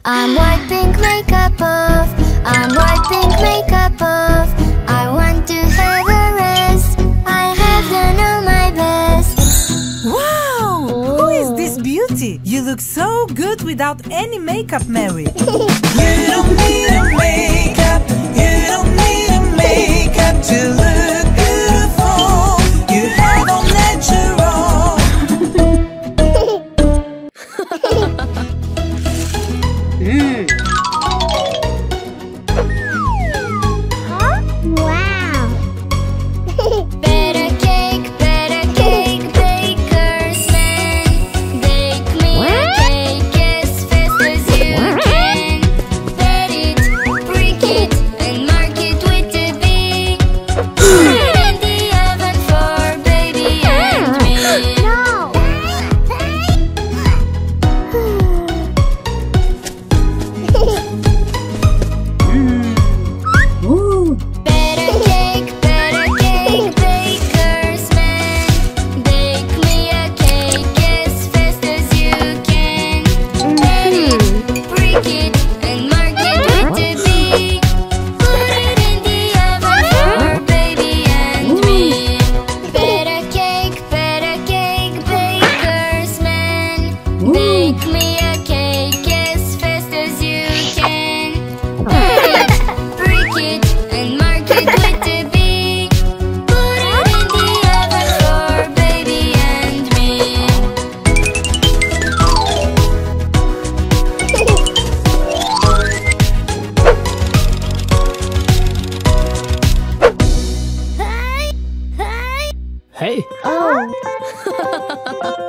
I'm wiping makeup off. I'm wiping makeup off. I want to have a rest. I have done all my best. Wow! Who is this beauty? You look so good without any makeup, Mary. You don't need a makeup. You don't need a makeup to look beautiful. You have all natural. Wow! Better cake, baker's man. Bake me a cake as fast as you can. Pat it, break it, and mark it with a B. Put it in the oven for baby and me. Better cake, baker's man. Bake me a cake as fast as you can. Pat it, break it, and mark it with a B. Put it in the oven for baby and me. Better cake, baker's man. Bake me a cake as fast as you can. Pat it, break it, and mark it with a B. Put it in the oven for baby and me. Hey! Oh.